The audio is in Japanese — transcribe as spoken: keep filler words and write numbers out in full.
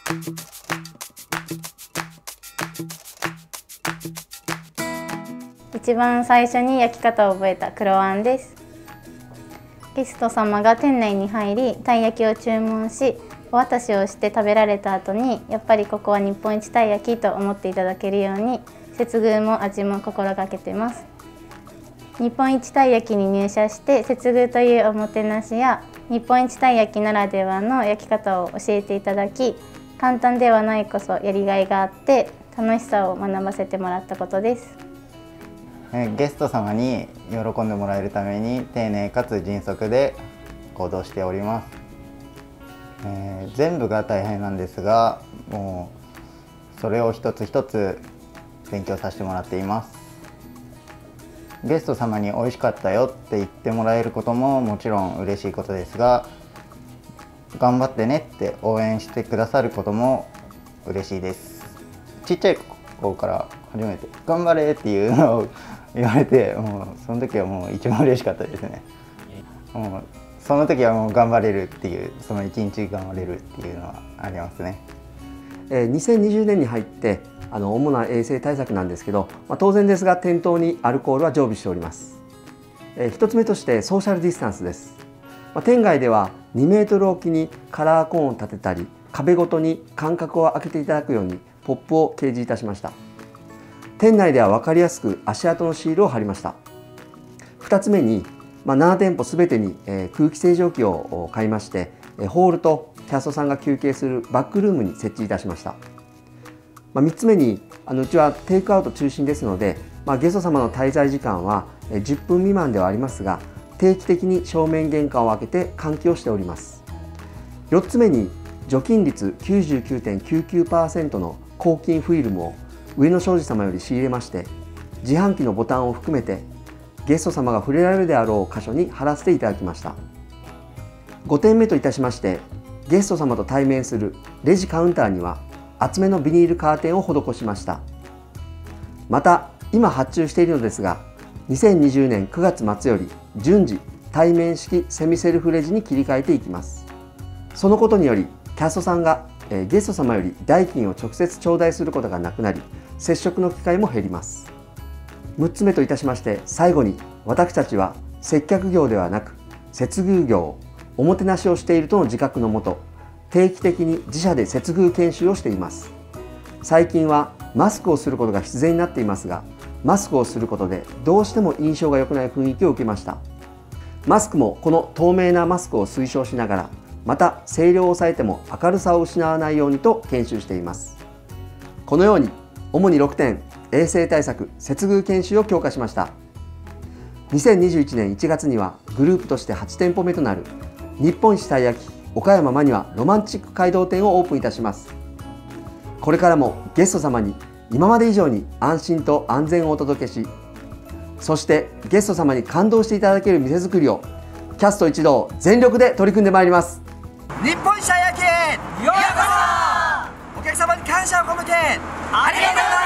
一番最初に焼き方を覚えた黒あんです。ゲスト様が店内に入り、たい焼きを注文し、お渡しをして食べられた後に、やっぱりここは日本一たい焼きと思っていただけるように、接遇も味も心がけてます。日本一たい焼きに入社して、接遇というおもてなしや、日本一たい焼きならではの焼き方を教えていただき、簡単ではないこそやりがいがあって、楽しさを学ばせてもらったことです。 ゲスト様に喜んでもらえるために丁寧かつ迅速で行動しております。えー、全部が大変なんですが、もうそれを一つ一つ勉強させてもらっています。ゲスト様に美味しかったよって言ってもらえることももちろん嬉しいことですが、頑張ってねって応援してくださることも嬉しいです。ちっちゃい子から初めて頑張れっていうのを言われて、もうその時はもう一番嬉しかったですね。もうその時はもう頑張れるっていう、その一日頑張れるっていうのはありますね。 にせんにじゅうねんに入ってあの主な衛生対策なんですけど、まあ、当然ですが店頭にアルコールは常備しております。えー、ひとつめとしてソーシャルディスタンスです。まあ、店外ではにメートルおきにカラーコーンを立てたり、壁ごとに間隔を空けていただくようにポップを掲示いたしました。店内では分かりやすく足跡のシールを貼りました。ふたつめに、まあ、ななてんぽすべてに、えー、空気清浄機を買いまして、えー、ホールとキャストさんが休憩するバックルームに設置いたしました。まあ、みっつめに、あのうちはテイクアウト中心ですので、まあ、ゲスト様の滞在時間はじゅっぷん未満ではありますが、定期的に正面玄関を開けて換気をしております。よっつめに、除菌率 きゅうじゅうきゅうてんきゅうきゅうパーセント の抗菌フィルムを上野商事様より仕入れまして、自販機のボタンを含めてゲスト様が触れられるであろう箇所に貼らせていただきました。ごてんめといたしまして、ゲスト様と対面するレジカウンターには厚めのビニールカーテンを施しました。また今発注しているのですが、にせんにじゅうねんくがつまつより順次対面式セミセルフレジに切り替えていきます。そのことによりキャストさんがゲスト様より代金を直接頂戴することがなくなり、接触の機会も減ります。むっつめといたしまして、最後に私たちは接客業ではなく接遇業、おもてなしをしているとの自覚のもと、定期的に自社で接遇研修をしています。最近はマスクをすることが必然になっていますが、マスクをすることでどうしても印象が良くない雰囲気を受けました。マスクもこの透明なマスクを推奨しながら、また声量を抑えても明るさを失わないようにと研修しています。このように主にろくてん衛生対策接遇研修を強化しました。にせんにじゅういちねんいちがつにはグループとしてはちてんぽめとなる日本一たい焼き岡山マニアロマンチック街道店をオープンいたします。これからもゲスト様に今まで以上に安心と安全をお届けし、そしてゲスト様に感動していただける店づくりをキャスト一同全力で取り組んでまいります。 日本一たい焼きへようこそ。お客様に感謝を込めてありがとうございます。